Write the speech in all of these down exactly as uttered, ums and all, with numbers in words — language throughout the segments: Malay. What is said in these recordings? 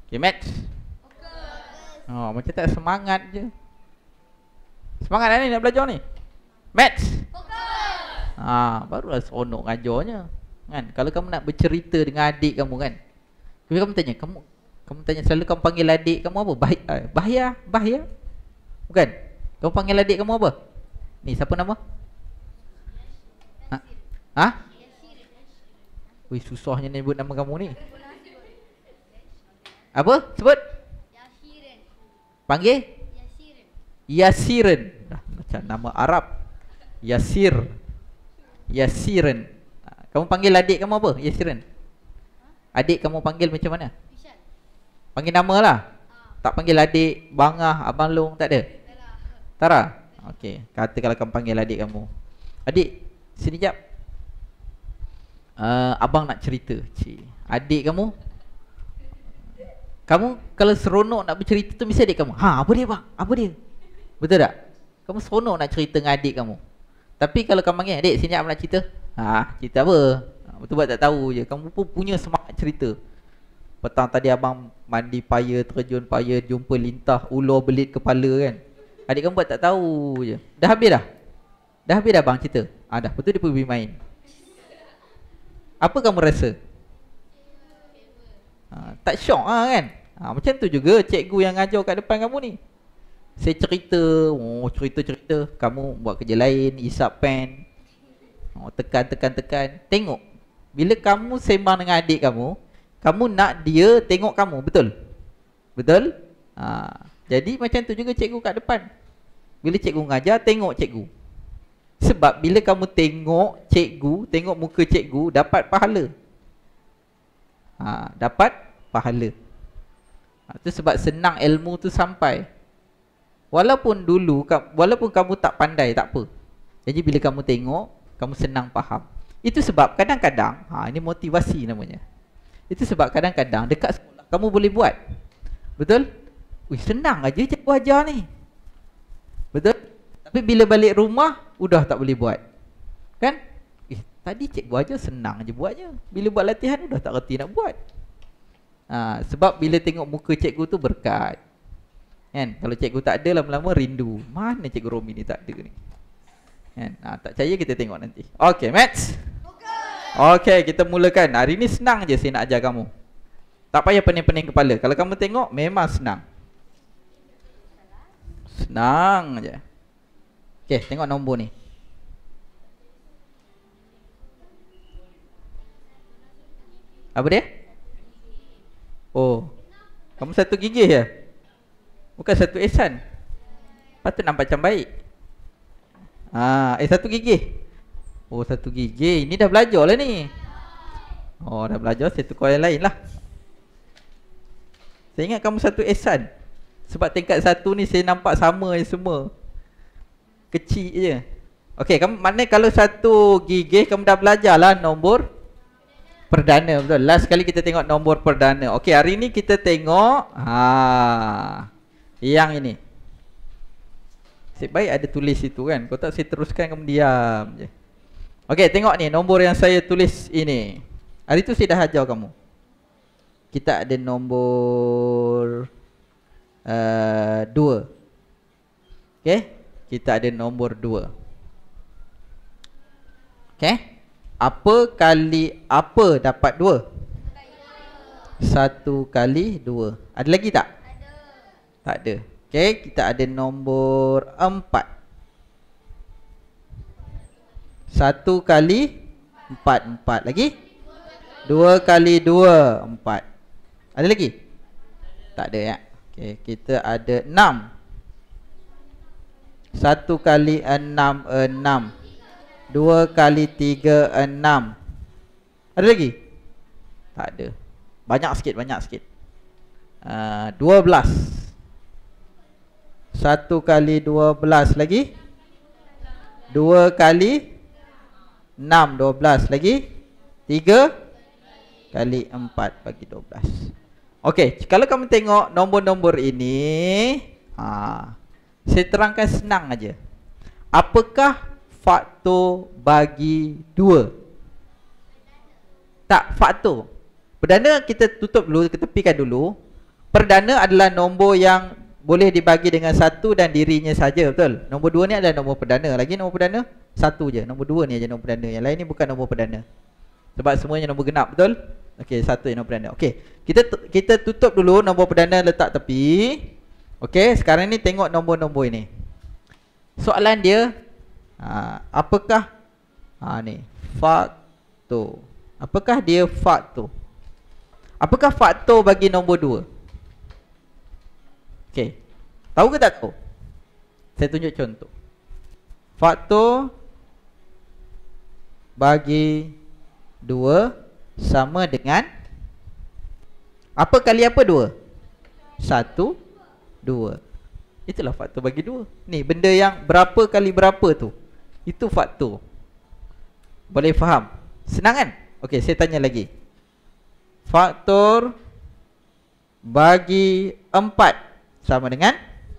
Okay, Max. Oh, macam tak semangat je. Semangat lah ni nak belajar ni. Max. Ah, barulah seronok ngajarnya. Kan? Kalau kamu nak bercerita dengan adik kamu kan. Tapi kamu tanya, kamu kamu tanya selalu kamu panggil adik kamu apa? Bah bahaya, bahaya. Bukan? Kamu panggil adik kamu apa? Ni siapa nama? Ha? Ha? Wih, susahnya ni sebut nama kamu ni. Apa? Sebut? Yasirin. Panggil? Yasirin. Yasirin. Dah, macam nama Arab. Yasir. Yasirin. Kamu panggil adik kamu apa? Yasirin. Adik kamu panggil macam mana? Ishan. Panggil nama lah. Ha. Tak panggil adik, bangah, abang long, tak ada? Dah. Tara? Okey, kata kalau kamu panggil adik kamu. Adik, sini jap. Uh, abang nak cerita. Cik. Adik kamu, kamu kalau seronok nak bercerita tu mesti adik kamu. Ha, apa dia bang? Apa dia? Betul tak? Kamu seronok nak cerita dengan adik kamu. Tapi kalau kamu panggil, adik sini jap nak cerita. Ha, cerita apa? Ha, betul buat tak tahu je. Kamu pun punya semangat cerita. Petang tadi abang mandi payah, terjun payah, jumpa lintah, ular belit kepala kan. Adik kamu buat tak tahu je. Dah habis dah? Dah habis dah bang cerita? Ah, dah, betul dia pergi main. Apa kamu rasa? Ha, tak syok lah kan? Ha, macam tu juga cikgu yang ngajar kat depan kamu ni. Saya cerita, oh cerita-cerita, kamu buat kerja lain, isap pen. Oh, tekan, tekan, tekan. Tengok, bila kamu sembang dengan adik kamu, kamu nak dia tengok kamu, betul? Betul? Ha, jadi macam tu juga cikgu kat depan. Bila cikgu ngajar, tengok cikgu. Sebab bila kamu tengok cikgu, tengok muka cikgu, dapat pahala. Ha, dapat pahala. Ha, tu sebab senang ilmu tu sampai. Walaupun dulu, walaupun kamu tak pandai, tak apa. Jadi bila kamu tengok, kamu senang faham. Itu sebab kadang-kadang, ha, ini motivasi namanya. Itu sebab kadang-kadang dekat sekolah kamu boleh buat. Betul? Wih, senang aja cikgu ajar ni. Betul? Tapi bila balik rumah, udah tak boleh buat. Kan? Eh, tadi cikgu ajar senang je buatnya. Bila buat latihan, udah tak reti nak buat. Ha, sebab bila tengok muka cikgu tu berkat. Kan? Kalau cikgu tak ada, lama-lama rindu. Mana cikgu Romi ni tak ada ni? Kan? Ha, tak percaya kita tengok nanti. Okay, Max. Okay, kita mulakan. Hari ni senang je saya nak ajar kamu. Tak payah pening-pening kepala. Kalau kamu tengok, memang senang. Senang je. Okay, tengok nombor ni. Apa dia? Oh, kamu satu gigi ya? Bukan satu ehsan. Patut nampak macam baik. Ah, eh satu gigi. Oh, satu gigi. Ini dah belajar lah ni. Oh, dah belajar. Saya tukar yang lain lah. Saya ingat kamu satu ehsan. Sebab tingkat satu ni saya nampak sama je semua. Kecil je. Okey, kamu mana kalau satu gigi kamu dah belajar lah nombor perdana, betul. Last kali kita tengok nombor perdana. Okey, hari ni kita tengok ha yang ini. Asyik baik ada tulis itu kan. Kalau tak saya teruskan kamu diam je. Okey, tengok ni nombor yang saya tulis ini. Hari tu saya dah ajar kamu. Kita ada nombor uh, dua. Okey, kita ada nombor dua. Okey. Apa kali apa dapat dua? Satu kali dua. Ada lagi tak? Ada. Tak ada. Okey, kita ada nombor empat. Satu kali empat, empat. Lagi? Dua kali dua, empat. Ada lagi? Tak ada ya. Okey, kita ada enam. Satu kali enam, enam. Dua kali tiga, enam. Ada lagi? Tak ada. Banyak sikit, banyak sikit. uh, Dua belas. Satu kali dua belas. Lagi? Dua kali enam, dua belas. Lagi? Tiga kali empat bagi dua belas. Okey, kalau kamu tengok nombor-nombor ini, ha, saya terangkan senang aja. Apakah faktor bagi dua? Tak, faktor. Perdana kita tutup dulu, kita tepikan dulu. perdana adalah nombor yang boleh dibagi dengan satu dan dirinya saja, betul? Nombor dua ni adalah nombor perdana. Lagi nombor perdana satu je. Nombor dua ni aja nombor perdana. Yang lain ni bukan nombor perdana. Sebab semuanya nombor genap, betul? Okey, satu yang nombor perdana. Okey, kita kita tutup dulu nombor perdana, letak tepi. Okey, sekarang ni tengok nombor-nombor ini. Soalan dia, ha, apakah ha ni faktor? Apakah dia faktor? Apakah faktor bagi nombor dua? Okey. Tahu ke tak tahu? Saya tunjuk contoh. Faktor bagi dua sama dengan apa kali apa dua? Satu, dua. Itulah faktor bagi dua. Ni benda yang berapa kali berapa tu. Itu faktor. Boleh faham? Senang kan? Okey, saya tanya lagi. Faktor bagi empat sama dengan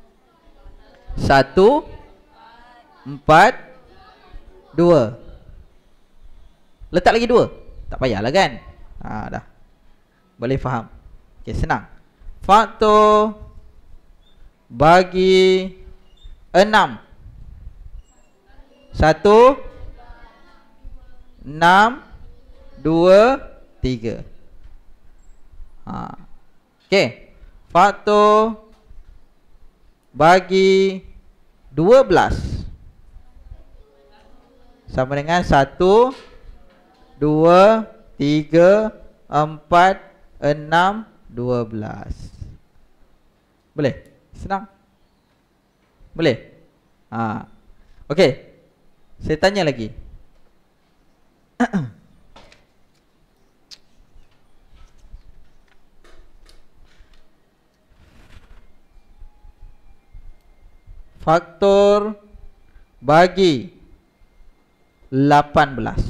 satu, empat, dua. Letak lagi dua. Tak payahlah kan? Ha, dah. Boleh faham? Okey, senang. Faktor bagi enam. Satu, enam, dua, tiga. Ha. Okey. Faktor bagi dua belas sama dengan satu, dua, tiga, empat, enam, dua belas. Boleh? Senang? Boleh? Ha. Okey. Saya tanya lagi. Faktor bagi lapan belas.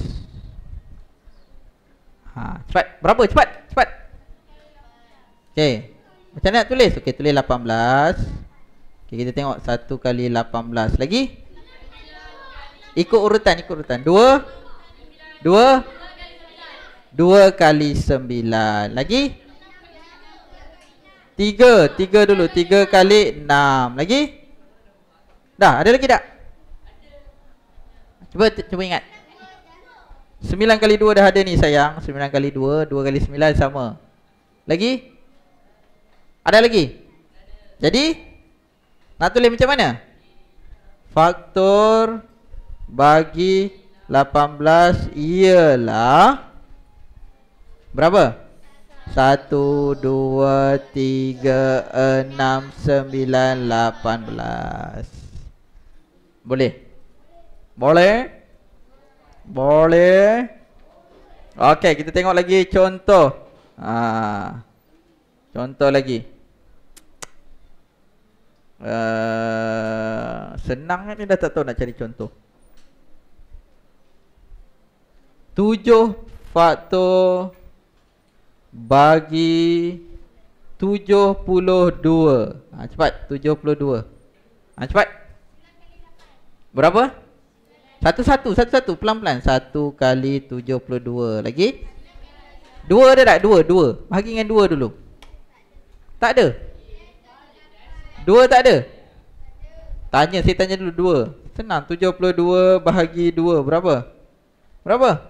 Ha, cepat. Berapa? Cepat. Cepat. Okey. Macam mana nak tulis? Okey, tulis lapan belas. Okey, kita tengok satu kali lapan belas. Lagi? Ikut urutan, ikut urutan. dua. dua. dua kali sembilan. Lagi? tiga. tiga dulu. tiga kali enam. Lagi? Dah, ada lagi tak? Cuba cuba ingat. sembilan kali dua dah ada ni sayang. sembilan kali dua, dua kali sembilan sama. Lagi? Ada lagi? Jadi nak tulis macam mana? Faktor bagi lapan belas ialah berapa? satu, dua, tiga, enam, sembilan, lapan belas. Boleh? Boleh? Boleh? Okey, kita tengok lagi contoh. Ha. Contoh lagi. Uh, senang ni, dah tak tahu nak cari contoh. Tujuh faktor bagi tujuh puluh dua. Ha, cepat, tujuh puluh dua. Ha, cepat. Berapa? Satu-satu, satu-satu, pelan-pelan. Satu kali tujuh puluh dua. Lagi? Dua ada tak? Dua, dua. Bahagi dengan dua dulu. Tak ada? Dua tak ada? Tanya, saya tanya dulu dua. Senang, tujuh puluh dua bahagi dua. Berapa? Berapa?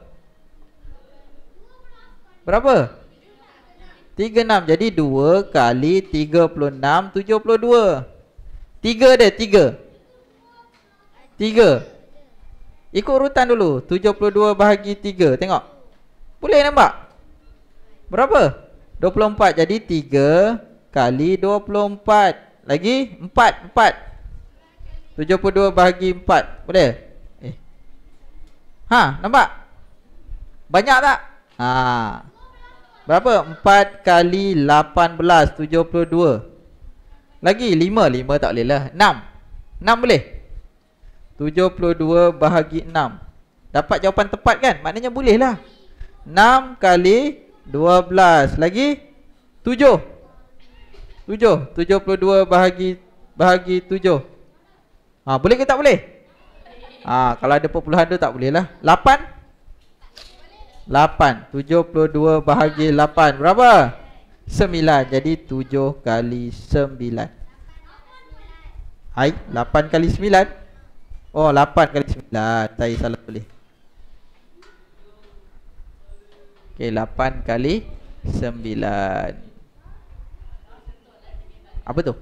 Berapa? tiga puluh enam. Jadi dua kali tiga puluh enam, tujuh puluh dua. tiga ada? tiga. tiga. Ikut urutan dulu. tujuh puluh dua bahagi tiga. Tengok. Boleh nampak? Berapa? dua puluh empat. Jadi tiga kali dua puluh empat. Lagi? empat. empat. tujuh puluh dua bahagi empat. Boleh? Eh. Ha, nampak? Banyak tak? Ha. Berapa? empat kali lapan belas. tujuh puluh dua. Lagi? lima. lima tak boleh lah. enam. enam boleh? tujuh puluh dua bahagi enam. Dapat jawapan tepat kan? Maknanya boleh lah. enam kali dua belas. Lagi? tujuh. tujuh. tujuh puluh dua bahagi bahagi tujuh. Ha, boleh ke tak boleh? Ha, kalau ada perpuluhan tu tak boleh lah. lapan. lapan. tujuh puluh dua bahagi lapan. Berapa? sembilan. Jadi tujuh kali sembilan. Hai, lapan kali sembilan. Oh, lapan kali sembilan. Saya salah tulis. Okey, lapan kali sembilan. Apa tu?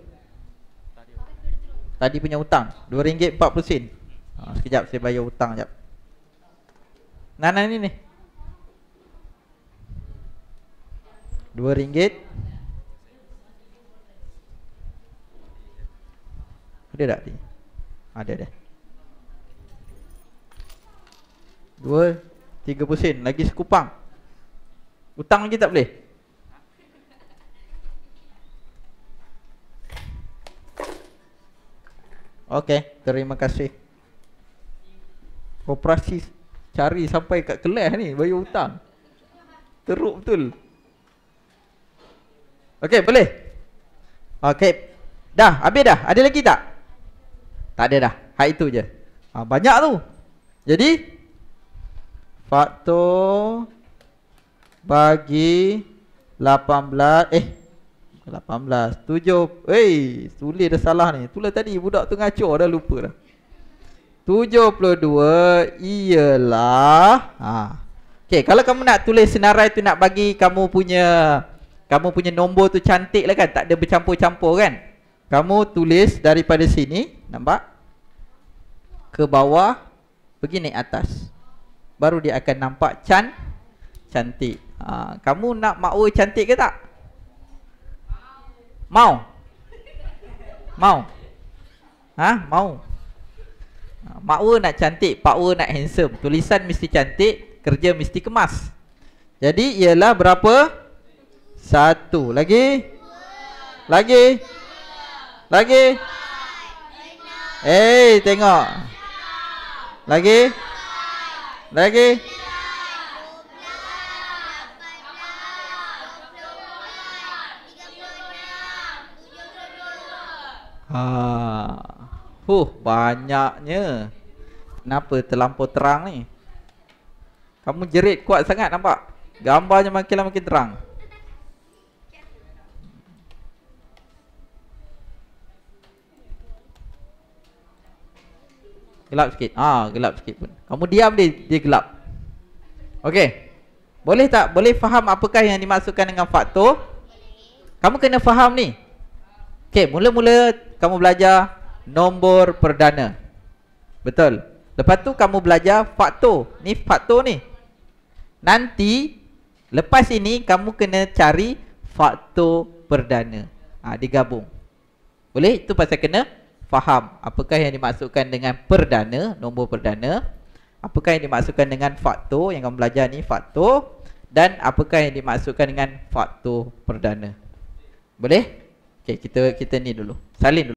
Tadi punya hutang dua ringgit empat puluh sen. Ha, sekejap saya bayar hutang sekejap. Nana ni ni dua ringgit. Ada tak ni? Ada dah. Dua tiga puluh sen. Lagi sekupang. Hutang lagi tak boleh? Okey, terima kasih. Operasi cari sampai kat kelas ni bayar hutang. Teruk betul. Okey, boleh? Okey. Dah, habis dah? Ada lagi tak? Tak ada dah. Hak itu je. Ha, banyak tu. Jadi faktor bagi lapan belas eh lapan belas tujuh. Eh, tulis dah salah ni. Tulis tadi budak tu ngaco dah lupa dah. tujuh puluh dua ialah ha. Okey, kalau kamu nak tulis senarai tu nak bagi kamu punya kamu punya nombor tu cantik lah kan, tak ada bercampur-campur kan. Kamu tulis daripada sini, nampak? Ke bawah, pergi naik atas. Baru dia akan nampak can cantik. Ha, kamu nak makwa cantik ke tak? Mau? Mau? Ha? Mau? Ha, makwa nak cantik, pakwa nak handsome. Tulisan mesti cantik, kerja mesti kemas. Jadi ialah berapa? Satu. Lagi? Lagi? Lagi? Eh, tengok. Lagi? Lagi? Ha. Huh, banyaknya. Kenapa terlampau terang ni? Kamu jerit kuat sangat nampak? Gambarnya makin lama makin terang. Gelap sikit. Ah, gelap sikit pun. Kamu diam dia, dia gelap. Okey. Boleh tak? Boleh faham apakah yang dimaksudkan dengan faktor? Kamu kena faham ni. Okey, mula-mula kamu belajar nombor perdana. Betul. Lepas tu kamu belajar faktor. Ni faktor ni. Nanti lepas ini kamu kena cari faktor perdana. Ah, digabung. Boleh? Itu pasal kena faham apakah yang dimaksudkan dengan perdana, nombor perdana, apakah yang dimaksudkan dengan faktor yang kamu belajar ni, faktor, dan apakah yang dimaksudkan dengan faktor perdana. Boleh? Okey, kita kita ni dulu. Salin dulu.